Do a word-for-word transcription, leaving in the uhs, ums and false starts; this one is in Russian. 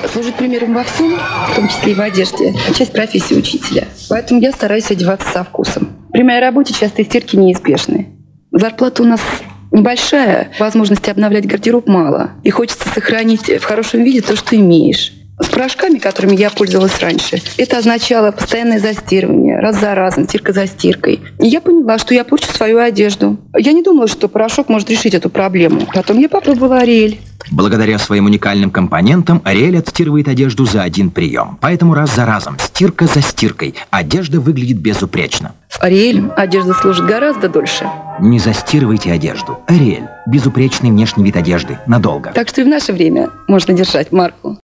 служит примером во всем, в том числе и в одежде, часть профессии учителя. Поэтому я стараюсь одеваться со вкусом. При моей работе частые стирки неизбежны. Зарплата у нас небольшая, возможности обновлять гардероб мало. И хочется сохранить в хорошем виде то, что имеешь. С порошками, которыми я пользовалась раньше, это означало постоянное застирывание, раз за разом, стирка за стиркой. И я поняла, что я порчу свою одежду. Я не думала, что порошок может решить эту проблему. Потом я попробовала Ариэль. Благодаря своим уникальным компонентам Ариэль отстирывает одежду за один прием. Поэтому раз за разом, стирка за стиркой, одежда выглядит безупречно. С Ариэль одежда служит гораздо дольше. Не застирывайте одежду. Ариэль – безупречный внешний вид одежды надолго. Так что и в наше время можно держать марку.